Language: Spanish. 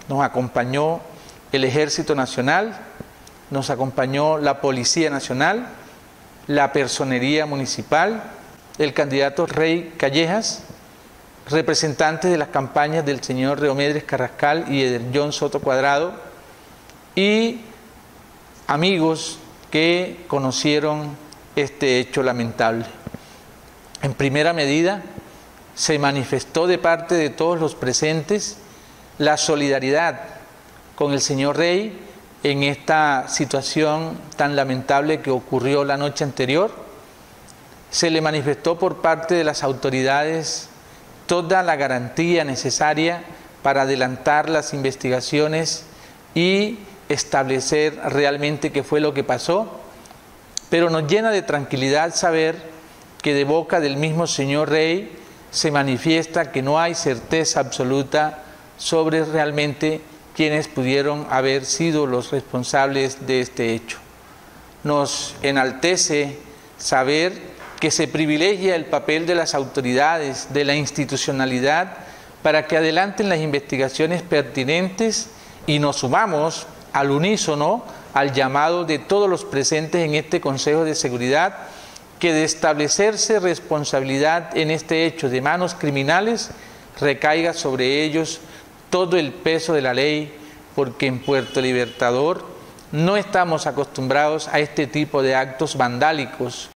nos acompañó el Ejército Nacional, nos acompañó la Policía Nacional, la Personería Municipal, el candidato Rey Callejas, representantes de las campañas del señor Reomedres Carrascal y Ederjon Soto Cuadrado, y amigos que conocieron este hecho lamentable. En primera medida, se manifestó de parte de todos los presentes la solidaridad con el señor Rey en esta situación tan lamentable que ocurrió la noche anterior. Se le manifestó por parte de las autoridades toda la garantía necesaria para adelantar las investigaciones y establecer realmente qué fue lo que pasó, pero nos llena de tranquilidad saber que de boca del mismo señor Rey se manifiesta que no hay certeza absoluta sobre realmente quienes pudieron haber sido los responsables de este hecho. Nos enaltece saber que se privilegia el papel de las autoridades, de la institucionalidad, para que adelanten las investigaciones pertinentes, y nos sumamos al unísono al llamado de todos los presentes en este Consejo de Seguridad, que de establecerse responsabilidad en este hecho de manos criminales, recaiga sobre ellos todo el peso de la ley, porque en Puerto Libertador no estamos acostumbrados a este tipo de actos vandálicos,